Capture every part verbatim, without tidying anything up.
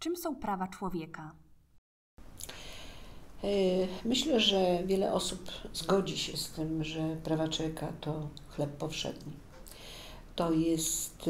Czym są prawa człowieka? Myślę, że wiele osób zgodzi się z tym, że prawa człowieka to chleb powszedni. To jest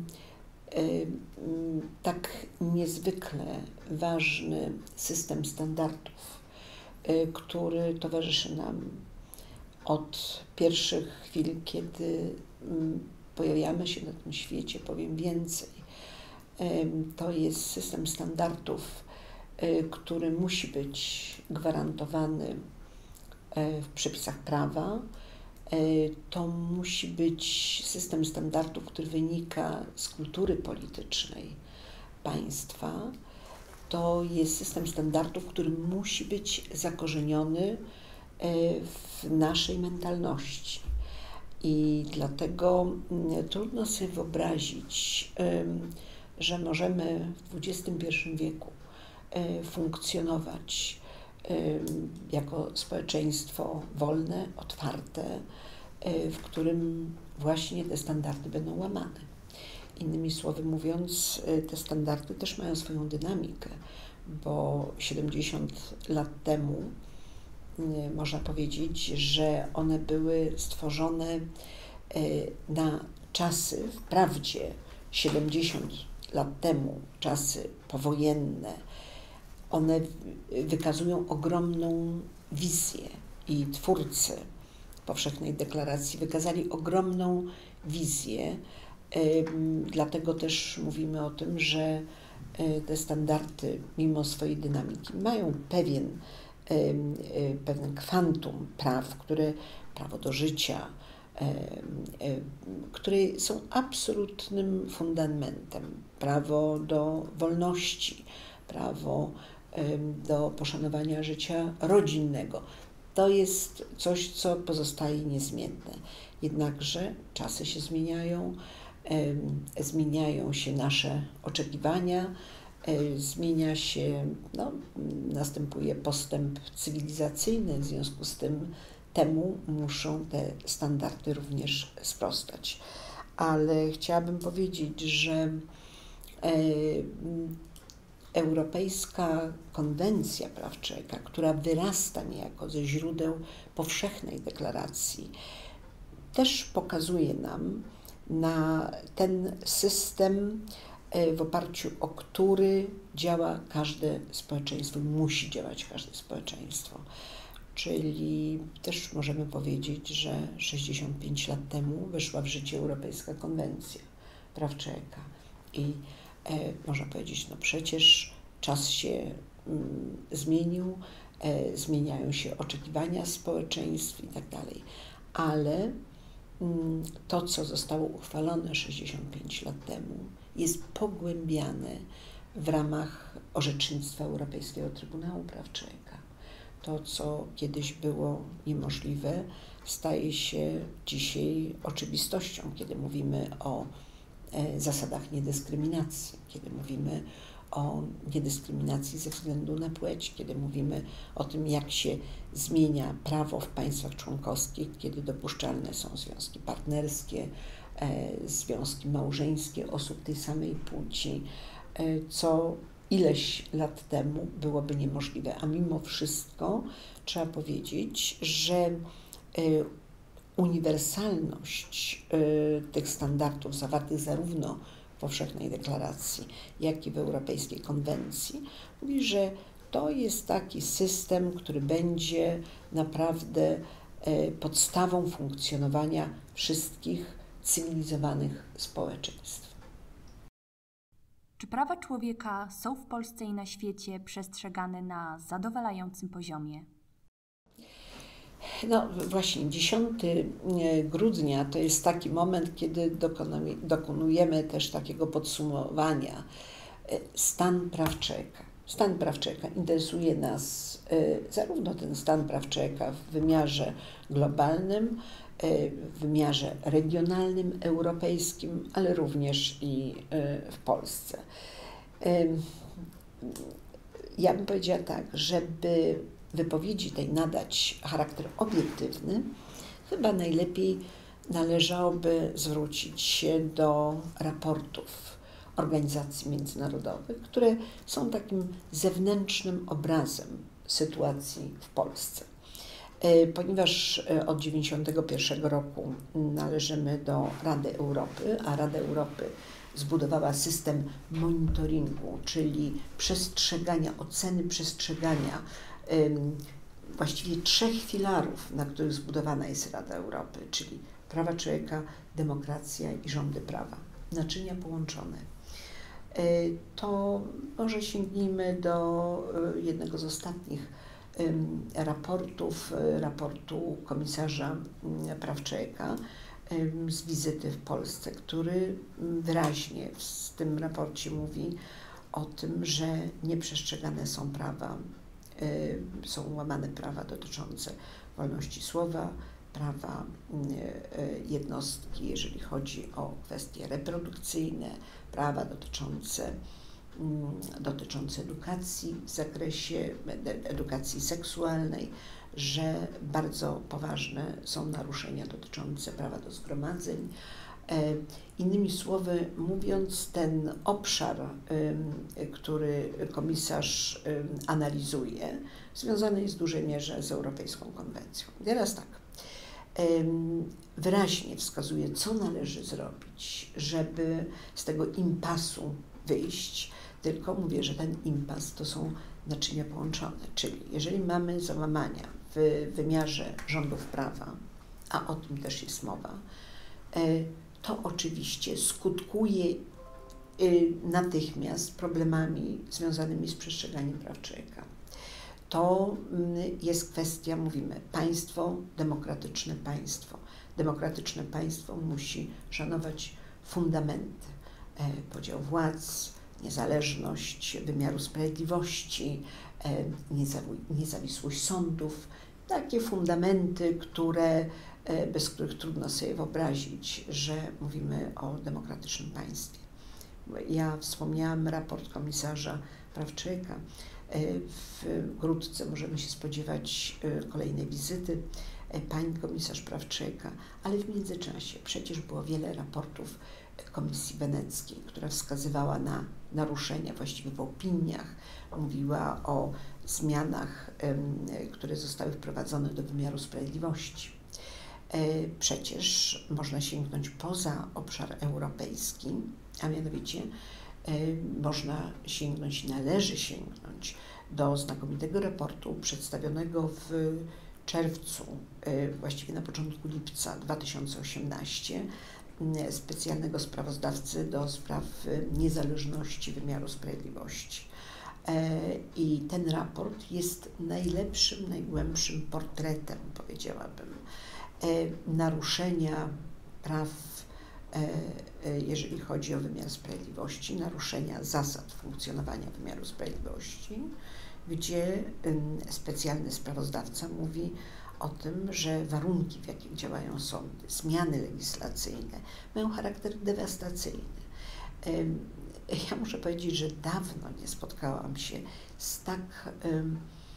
tak niezwykle ważny system standardów, który towarzyszy nam od pierwszych chwil, kiedy pojawiamy się na tym świecie. Powiem więcej. To jest system standardów, który musi być gwarantowany w przepisach prawa. To musi być system standardów, który wynika z kultury politycznej państwa. To jest system standardów, który musi być zakorzeniony w naszej mentalności. I dlatego trudno sobie wyobrazić, że możemy w dwudziestym pierwszym wieku funkcjonować jako społeczeństwo wolne, otwarte, w którym właśnie te standardy będą łamane. Innymi słowy mówiąc, te standardy też mają swoją dynamikę, bo siedemdziesiąt lat temu można powiedzieć, że one były stworzone na czasy, wprawdzie siedemdziesiąt lat temu, czasy powojenne, one wykazują ogromną wizję i twórcy Powszechnej Deklaracji wykazali ogromną wizję. Dlatego też mówimy o tym, że te standardy mimo swojej dynamiki mają pewien, pewien kwantum praw, które prawo do życia, które są absolutnym fundamentem, prawo do wolności, prawo do poszanowania życia rodzinnego. To jest coś, co pozostaje niezmienne. Jednakże czasy się zmieniają, zmieniają się nasze oczekiwania, zmienia się, no, następuje postęp cywilizacyjny, w związku z tym temu muszą te standardy również sprostać. Ale chciałabym powiedzieć, że Europejska Konwencja Praw Człowieka, która wyrasta niejako ze źródeł Powszechnej Deklaracji, też pokazuje nam na ten system, w oparciu o który działa każde społeczeństwo, musi działać każde społeczeństwo. Czyli też możemy powiedzieć, że sześćdziesiąt pięć lat temu weszła w życie Europejska Konwencja Praw Człowieka i e, można powiedzieć, no przecież czas się mm, zmienił, e, zmieniają się oczekiwania społeczeństw i tak dalej, ale mm, to, co zostało uchwalone sześćdziesiąt pięć lat temu, jest pogłębiane w ramach orzecznictwa Europejskiego Trybunału Praw Człowieka. To, co kiedyś było niemożliwe, staje się dzisiaj oczywistością, kiedy mówimy o zasadach niedyskryminacji, kiedy mówimy o niedyskryminacji ze względu na płeć, kiedy mówimy o tym, jak się zmienia prawo w państwach członkowskich, kiedy dopuszczalne są związki partnerskie, związki małżeńskie osób tej samej płci, co ileś lat temu byłoby niemożliwe, a mimo wszystko trzeba powiedzieć, że uniwersalność tych standardów zawartych zarówno w Powszechnej Deklaracji, jak i w Europejskiej Konwencji mówi, że to jest taki system, który będzie naprawdę podstawą funkcjonowania wszystkich cywilizowanych społeczeństw. Czy prawa człowieka są w Polsce i na świecie przestrzegane na zadowalającym poziomie? No właśnie, dziesiątego grudnia to jest taki moment, kiedy dokonujemy też takiego podsumowania. Stan praw człowieka. Stan praw człowieka interesuje nas zarówno ten stan praw człowieka w wymiarze globalnym, w wymiarze regionalnym, europejskim, ale również i w Polsce. Ja bym powiedziała tak, żeby wypowiedzi tej nadać charakter obiektywny, chyba najlepiej należałoby zwrócić się do raportów organizacji międzynarodowych, które są takim zewnętrznym obrazem sytuacji w Polsce. Ponieważ od tysiąc dziewięćset dziewięćdziesiątego pierwszego roku należymy do Rady Europy, a Rada Europy zbudowała system monitoringu, czyli przestrzegania, oceny przestrzegania właściwie trzech filarów, na których zbudowana jest Rada Europy, czyli prawa człowieka, demokracja i rządy prawa, naczynia połączone. To może sięgnijmy do jednego z ostatnich raportów, raportu komisarza praw człowieka z wizyty w Polsce, który wyraźnie w tym raporcie mówi o tym, że nieprzestrzegane są prawa, są łamane prawa dotyczące wolności słowa, prawa jednostki, jeżeli chodzi o kwestie reprodukcyjne, prawa dotyczące, dotyczące edukacji w zakresie edukacji seksualnej, że bardzo poważne są naruszenia dotyczące prawa do zgromadzeń. Innymi słowy mówiąc, ten obszar, który komisarz analizuje, związany jest w dużej mierze z Europejską Konwencją. Teraz tak, wyraźnie wskazuje, co należy zrobić, żeby z tego impasu wyjść, tylko mówię, że ten impas to są naczynia połączone, czyli jeżeli mamy załamania w wymiarze rządów prawa, a o tym też jest mowa, to oczywiście skutkuje natychmiast problemami związanymi z przestrzeganiem praw człowieka. To jest kwestia, mówimy, państwo, demokratyczne państwo. Demokratyczne państwo musi szanować fundamenty, podział władz, niezależność wymiaru sprawiedliwości, niezawisłość sądów, takie fundamenty, które, bez których trudno sobie wyobrazić, że mówimy o demokratycznym państwie. Ja wspomniałam raport komisarza praw człowieka. Wkrótce możemy się spodziewać kolejnej wizyty pani komisarz praw człowieka, ale w międzyczasie przecież było wiele raportów Komisji Weneckiej, która wskazywała na naruszenia, właściwie w opiniach, mówiła o zmianach, które zostały wprowadzone do wymiaru sprawiedliwości. Przecież można sięgnąć poza obszar europejski, a mianowicie można sięgnąć, należy sięgnąć do znakomitego raportu przedstawionego w czerwcu, właściwie na początku lipca dwa tysiące osiemnastego, specjalnego sprawozdawcy do spraw niezależności wymiaru sprawiedliwości. I ten raport jest najlepszym, najgłębszym portretem, powiedziałabym, naruszenia praw, jeżeli chodzi o wymiar sprawiedliwości, naruszenia zasad funkcjonowania wymiaru sprawiedliwości, gdzie specjalny sprawozdawca mówi o tym, że warunki, w jakich działają sądy, zmiany legislacyjne mają charakter dewastacyjny. Ja muszę powiedzieć, że dawno nie spotkałam się z tak um,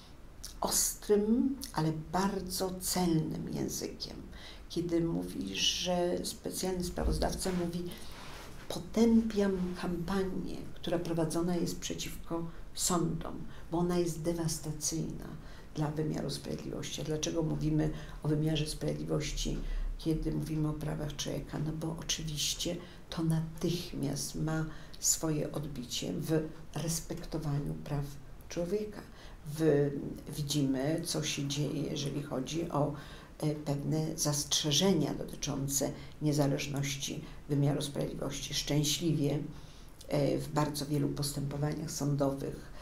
ostrym, ale bardzo celnym językiem, kiedy mówi, że specjalny sprawozdawca mówi: potępiam kampanię, która prowadzona jest przeciwko sądom, bo ona jest dewastacyjna dla wymiaru sprawiedliwości. A dlaczego mówimy o wymiarze sprawiedliwości, kiedy mówimy o prawach człowieka? No bo oczywiście to natychmiast ma swoje odbicie w respektowaniu praw człowieka. W, widzimy, co się dzieje, jeżeli chodzi o e, pewne zastrzeżenia dotyczące niezależności wymiaru sprawiedliwości. Szczęśliwie e, w bardzo wielu postępowaniach sądowych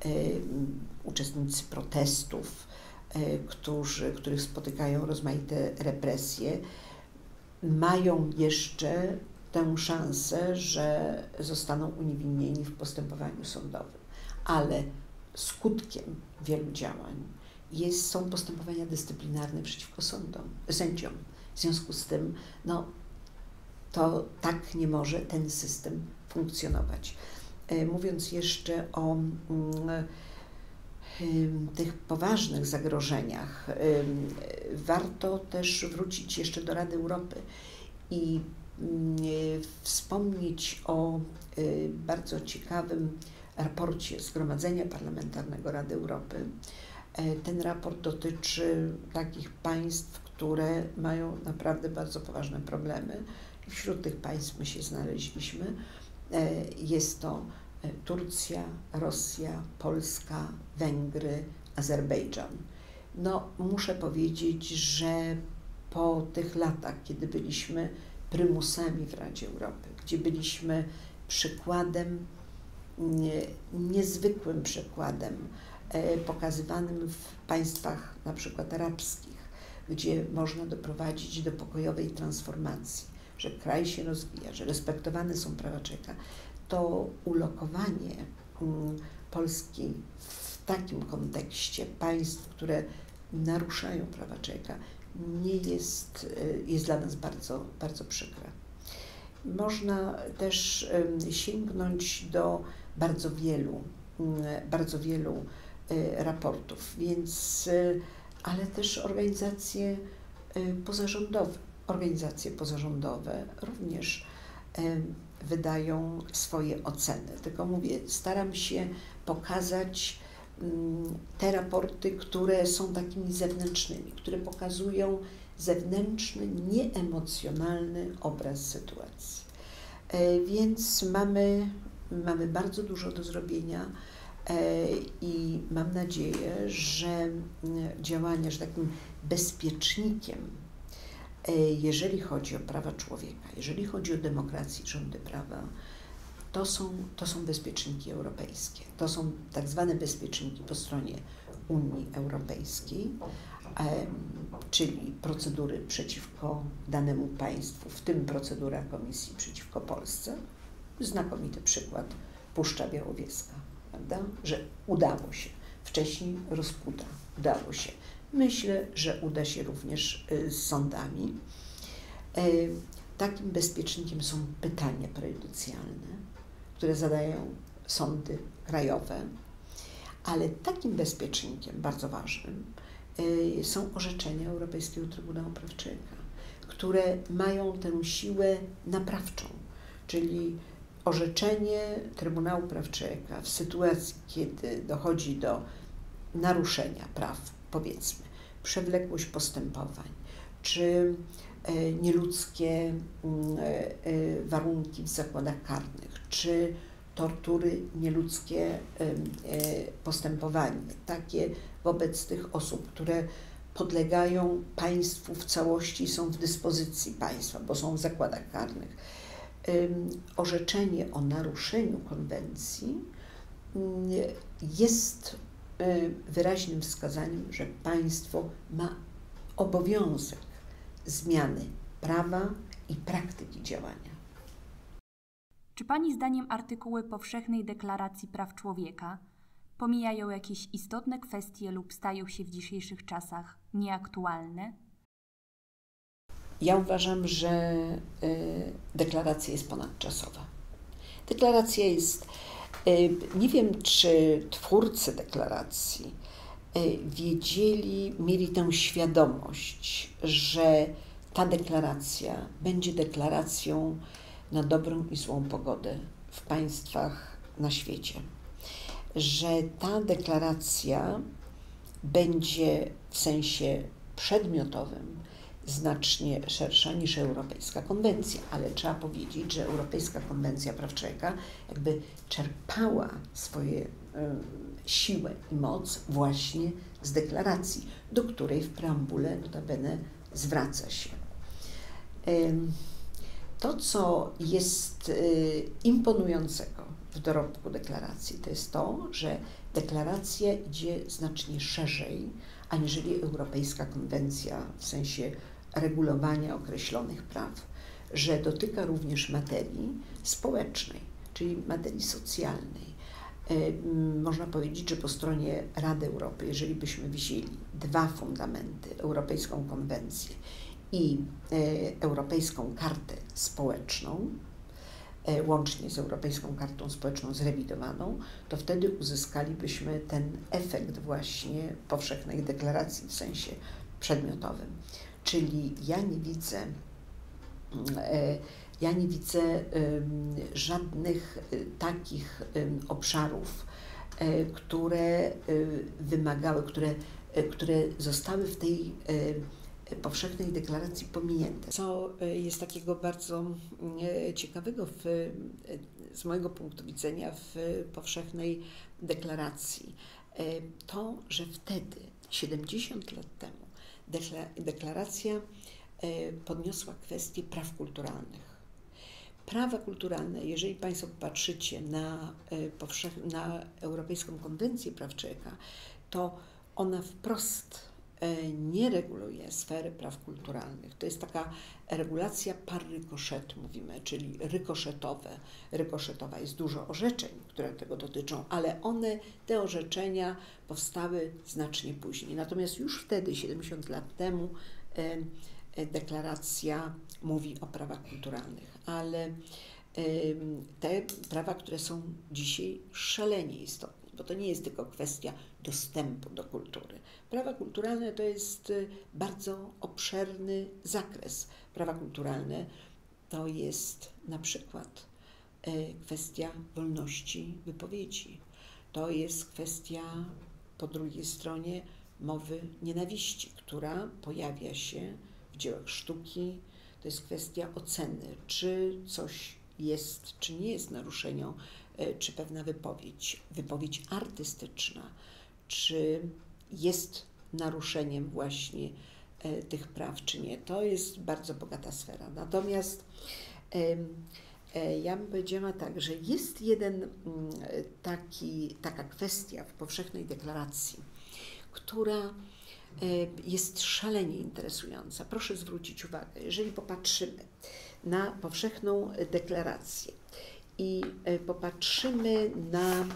uczestnicy protestów, którzy, których spotykają rozmaite represje, mają jeszcze tę szansę, że zostaną uniewinnieni w postępowaniu sądowym. Ale skutkiem wielu działań jest, są postępowania dyscyplinarne przeciwko sądom, sędziom. W związku z tym, no, to tak nie może ten system funkcjonować. Mówiąc jeszcze o tych poważnych zagrożeniach, warto też wrócić jeszcze do Rady Europy i wspomnieć o bardzo ciekawym raporcie Zgromadzenia Parlamentarnego Rady Europy. Ten raport dotyczy takich państw, które mają naprawdę bardzo poważne problemy. Wśród tych państw my się znaleźliśmy. Jest to Turcja, Rosja, Polska, Węgry, Azerbejdżan. No, muszę powiedzieć, że po tych latach, kiedy byliśmy prymusami w Radzie Europy, gdzie byliśmy przykładem, nie, niezwykłym przykładem, e, pokazywanym w państwach na przykład arabskich, gdzie można doprowadzić do pokojowej transformacji, że kraj się rozwija, że respektowane są prawa człowieka, to ulokowanie um, Polski w takim kontekście państw, które naruszają prawa człowieka, nie jest, jest dla nas bardzo, bardzo przykre. Można też sięgnąć do bardzo wielu, bardzo wielu raportów, więc, ale też organizacje pozarządowe. Organizacje pozarządowe również wydają swoje oceny. Tylko mówię, staram się pokazać te raporty, które są takimi zewnętrznymi, które pokazują zewnętrzny, nieemocjonalny obraz sytuacji. Więc mamy, mamy bardzo dużo do zrobienia i mam nadzieję, że działania, że takim bezpiecznikiem, jeżeli chodzi o prawa człowieka, jeżeli chodzi o demokrację i rządy prawa, To są, to są bezpieczniki europejskie. To są tak zwane bezpieczniki po stronie Unii Europejskiej, e, czyli procedury przeciwko danemu państwu, w tym procedura Komisji przeciwko Polsce. Znakomity przykład Puszcza Białowieska, prawda? Że udało się. Wcześniej Rosputa. Udało się. Myślę, że uda się również y, z sądami. E, takim bezpiecznikiem są pytania prejudycjalne, które zadają sądy krajowe, ale takim bezpiecznikiem bardzo ważnym y, są orzeczenia Europejskiego Trybunału Praw Człowieka, które mają tę siłę naprawczą, czyli orzeczenie Trybunału Praw Człowieka w sytuacji, kiedy dochodzi do naruszenia praw, powiedzmy, przewlekłość postępowań, czy nieludzkie warunki w zakładach karnych, czy tortury, nieludzkie postępowanie, takie wobec tych osób, które podlegają państwu w całości, są w dyspozycji państwa, bo są w zakładach karnych. Orzeczenie o naruszeniu konwencji jest wyraźnym wskazaniem, że państwo ma obowiązek zmiany prawa i praktyki działania. Czy Pani zdaniem artykuły Powszechnej Deklaracji Praw Człowieka pomijają jakieś istotne kwestie lub stają się w dzisiejszych czasach nieaktualne? Ja uważam, że y, deklaracja jest ponadczasowa. Deklaracja jest, y, nie wiem, czy twórcy deklaracji y, wiedzieli, mieli tę świadomość, że ta deklaracja będzie deklaracją na dobrą i złą pogodę w państwach na świecie. Że ta deklaracja będzie w sensie przedmiotowym znacznie szersza niż Europejska Konwencja, ale trzeba powiedzieć, że Europejska Konwencja Praw Człowieka jakby czerpała swoje y, siłę i moc właśnie z deklaracji, do której w preambule notabene zwraca się. Y, to, co jest y, imponującego w dorobku deklaracji, to jest to, że deklaracja idzie znacznie szerzej, aniżeli Europejska Konwencja w sensie regulowania określonych praw, że dotyka również materii społecznej, czyli materii socjalnej. Można powiedzieć, że po stronie Rady Europy, jeżeli byśmy wzięli dwa fundamenty, Europejską Konwencję i Europejską Kartę Społeczną, łącznie z Europejską Kartą Społeczną zrewidowaną, to wtedy uzyskalibyśmy ten efekt właśnie powszechnej deklaracji w sensie przedmiotowym. Czyli ja nie widzę Ja nie widzę żadnych takich obszarów, które wymagały, które, które zostały w tej powszechnej deklaracji pominięte. Co jest takiego bardzo ciekawego w, z mojego punktu widzenia w powszechnej deklaracji, to, że wtedy, siedemdziesiąt lat temu, deklaracja podniosła kwestię praw kulturalnych. Prawa kulturalne, jeżeli Państwo patrzycie na, powszech- na Europejską Konwencję Praw Człowieka, to ona wprost nie reguluje sfery praw kulturalnych. To jest taka regulacja par ricochet, mówimy, czyli rykoszetowe. Rykoszetowa jest dużo orzeczeń, które tego dotyczą, ale one, te orzeczenia powstały znacznie później. Natomiast już wtedy, siedemdziesiąt lat temu, deklaracja mówi o prawach kulturalnych, ale te prawa, które są dzisiaj szalenie istotne, bo to nie jest tylko kwestia dostępu do kultury. Prawa kulturalne to jest bardzo obszerny zakres. Prawa kulturalne to jest na przykład kwestia wolności wypowiedzi. To jest kwestia po drugiej stronie mowy nienawiści, która pojawia się w dziełach sztuki. To jest kwestia oceny, czy coś jest, czy nie jest naruszeniem, czy pewna wypowiedź, wypowiedź artystyczna, czy jest naruszeniem właśnie tych praw, czy nie. To jest bardzo bogata sfera. Natomiast ja bym powiedziała tak, że jest jeden taki, taka kwestia w powszechnej deklaracji, która jest szalenie interesująca. Proszę zwrócić uwagę, jeżeli popatrzymy na powszechną deklarację i popatrzymy na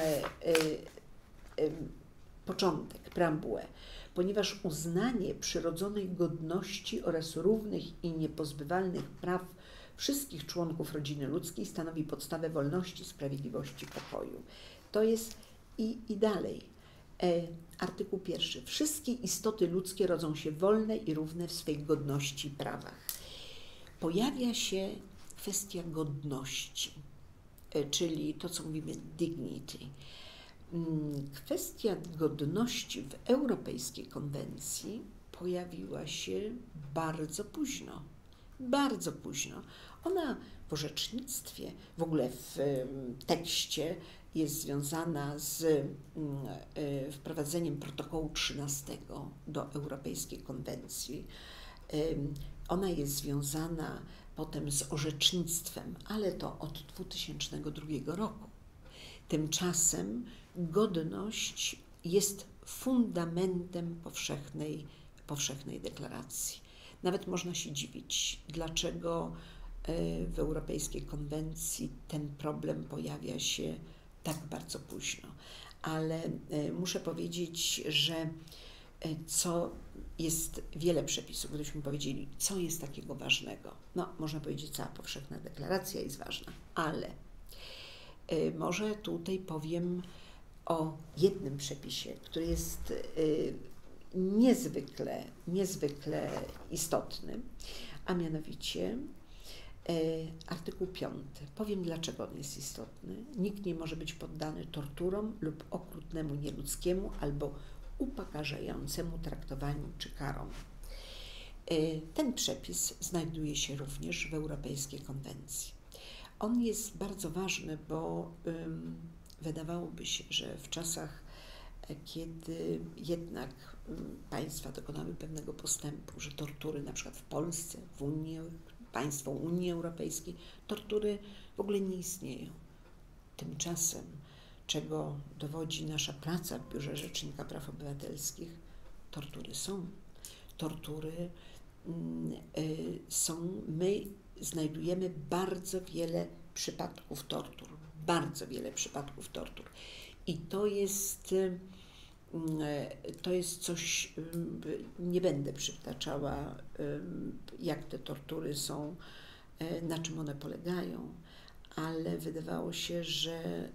początek, preambułę, ponieważ uznanie przyrodzonej godności oraz równych i niepozbywalnych praw wszystkich członków rodziny ludzkiej stanowi podstawę wolności, sprawiedliwości, pokoju. To jest i, i dalej. E, artykuł pierwszy. Wszystkie istoty ludzkie rodzą się wolne i równe w swej godności i prawach. Pojawia się kwestia godności, e, czyli to, co mówimy dignity. Kwestia godności w Europejskiej Konwencji pojawiła się bardzo późno. Bardzo późno. Ona w orzecznictwie, w ogóle w tekście jest związana z wprowadzeniem protokołu trzynastego do Europejskiej Konwencji. Ona jest związana potem z orzecznictwem, ale to od dwutysięcznego drugiego roku. Tymczasem godność jest fundamentem powszechnej, powszechnej deklaracji. Nawet można się dziwić, dlaczego w Europejskiej Konwencji ten problem pojawia się tak bardzo późno. Ale muszę powiedzieć, że co jest wiele przepisów, gdybyśmy powiedzieli, co jest takiego ważnego. No, można powiedzieć, cała powszechna deklaracja jest ważna, ale może tutaj powiem o jednym przepisie, który jest niezwykle, niezwykle istotny, a mianowicie artykuł piąty. Powiem, dlaczego on jest istotny. Nikt nie może być poddany torturom lub okrutnemu nieludzkiemu albo upokarzającemu traktowaniu czy karom. Ten przepis znajduje się również w Europejskiej Konwencji. On jest bardzo ważny, bo um, wydawałoby się, że w czasach, kiedy jednak um, państwa dokonały pewnego postępu, że tortury na przykład w Polsce, w Unii, państwo Unii Europejskiej, tortury w ogóle nie istnieją. Tymczasem, czego dowodzi nasza praca w Biurze Rzecznika Praw Obywatelskich, tortury są. Tortury um, y, są, my znajdujemy bardzo wiele przypadków tortur, bardzo wiele przypadków tortur. I to jest, to jest coś, nie będę przytaczała, jak te tortury są, na czym one polegają, ale wydawało się, że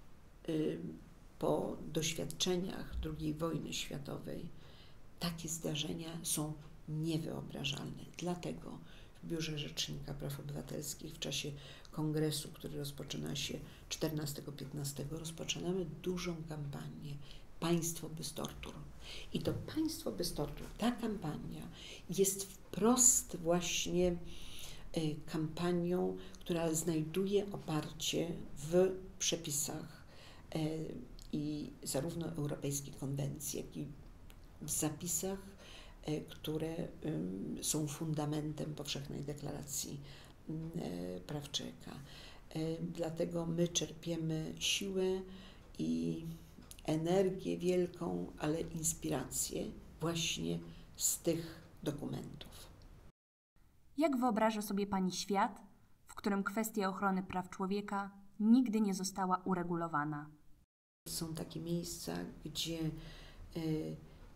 po doświadczeniach drugiej wojny światowej takie zdarzenia są niewyobrażalne. Dlatego w w Biurze Rzecznika Praw Obywatelskich w czasie kongresu, który rozpoczyna się czternastego piętnastego, rozpoczynamy dużą kampanię Państwo bez tortur. I to Państwo bez tortur, ta kampania jest wprost właśnie kampanią, która znajduje oparcie w przepisach i zarówno Europejskiej Konwencji, jak i w zapisach, które są fundamentem Powszechnej Deklaracji Praw Człowieka. Dlatego my czerpiemy siłę i energię wielką, ale inspirację właśnie z tych dokumentów. Jak wyobraża sobie Pani świat, w którym kwestia ochrony praw człowieka nigdy nie została uregulowana? Są takie miejsca, gdzie y, y,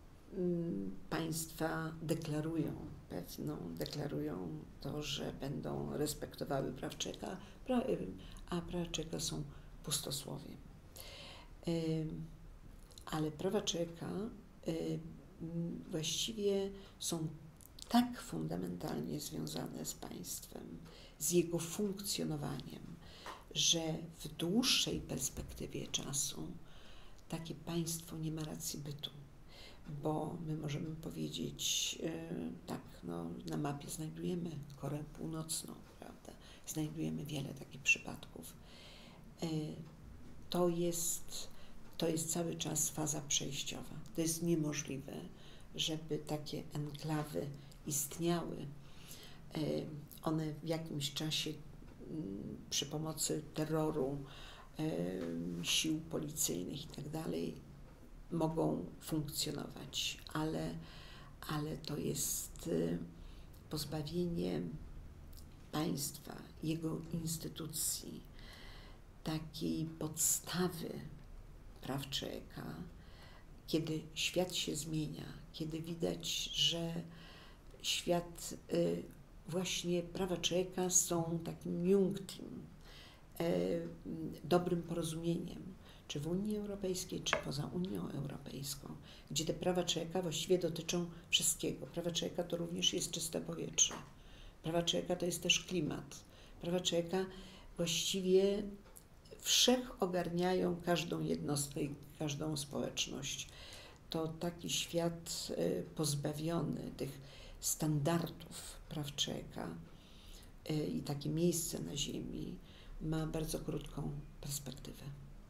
państwa deklarują pewną, deklarują to, że będą respektowały praw człowieka, pra, y, a prawa człowieka są pustosłowiem. Y, ale prawa człowieka y, właściwie są tak fundamentalnie związane z państwem, z jego funkcjonowaniem, że w dłuższej perspektywie czasu takie państwo nie ma racji bytu, bo my możemy powiedzieć, yy, tak, no, na mapie znajdujemy Koreę Północną, prawda? Znajdujemy wiele takich przypadków. Yy, to jest, to jest cały czas faza przejściowa. To jest niemożliwe, żeby takie enklawy istniały. Yy, one w jakimś czasie przy pomocy terroru, y, sił policyjnych i tak dalej mogą funkcjonować, ale, ale to jest y, pozbawienie państwa, jego instytucji, takiej podstawy praw człowieka, kiedy świat się zmienia, kiedy widać, że świat y, właśnie prawa człowieka są takim miękkim, e, dobrym porozumieniem, czy w Unii Europejskiej, czy poza Unią Europejską, gdzie te prawa człowieka właściwie dotyczą wszystkiego. Prawa człowieka to również jest czyste powietrze. Prawa człowieka to jest też klimat. Prawa człowieka właściwie wszechogarniają każdą jednostkę i każdą społeczność. To taki świat pozbawiony tych standardów praw człowieka i takie miejsce na ziemi ma bardzo krótką perspektywę.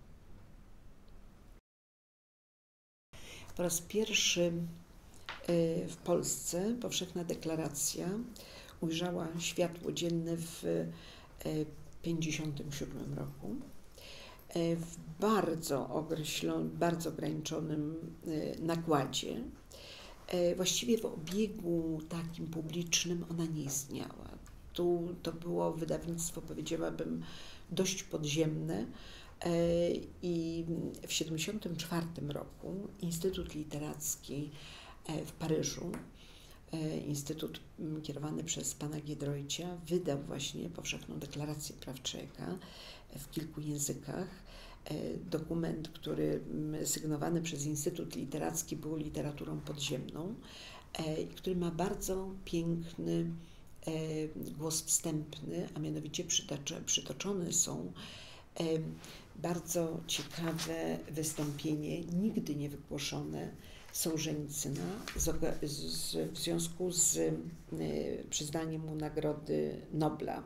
Po raz pierwszy w Polsce Powszechna Deklaracja ujrzała światło dzienne w tysiąc dziewięćset pięćdziesiątym siódmym roku w bardzo określonym, bardzo ograniczonym nakładzie. Właściwie w obiegu takim publicznym ona nie istniała. Tu to było wydawnictwo, powiedziałabym, dość podziemne i w tysiąc dziewięćset siedemdziesiątym czwartym roku Instytut Literacki w Paryżu, instytut kierowany przez pana Giedroycia, wydał właśnie Powszechną Deklarację Praw Człowieka w kilku językach. Dokument, który sygnowany przez Instytut Literacki był literaturą podziemną, który ma bardzo piękny głos wstępny, a mianowicie przytoczone są bardzo ciekawe wystąpienie, nigdy nie wygłoszone, Sołżenicyna w związku z przyznaniem mu Nagrody Nobla.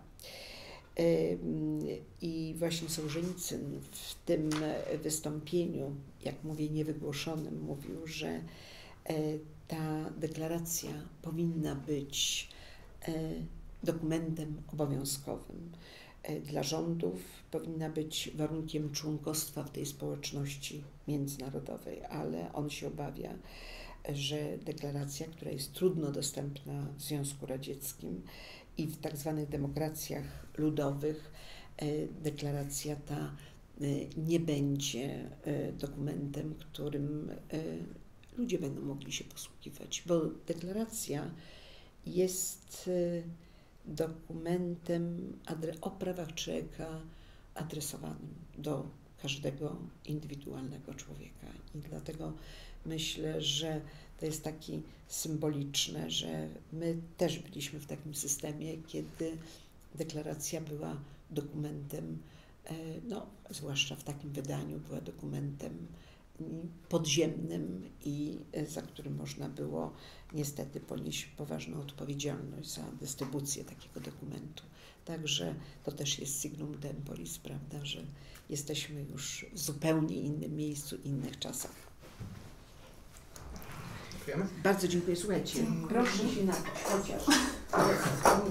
I właśnie Sołżenicyn w tym wystąpieniu, jak mówię, niewygłoszonym, mówił, że ta deklaracja powinna być dokumentem obowiązkowym dla rządów, powinna być warunkiem członkostwa w tej społeczności międzynarodowej, ale on się obawia, że deklaracja, która jest trudno dostępna w Związku Radzieckim i w tak zwanych demokracjach ludowych, deklaracja ta nie będzie dokumentem, którym ludzie będą mogli się posługiwać, bo deklaracja jest dokumentem o prawach człowieka adresowanym do każdego indywidualnego człowieka. I dlatego myślę, że to jest taki symboliczne, że my też byliśmy w takim systemie, kiedy deklaracja była dokumentem, no, zwłaszcza w takim wydaniu, była dokumentem podziemnym i za którym można było niestety ponieść poważną odpowiedzialność za dystrybucję takiego dokumentu. Także to też jest signum temporis, prawda, że jesteśmy już w zupełnie innym miejscu, innych czasach. Dziękujemy. Bardzo dziękuję. Słuchajcie, proszę się na chociaż.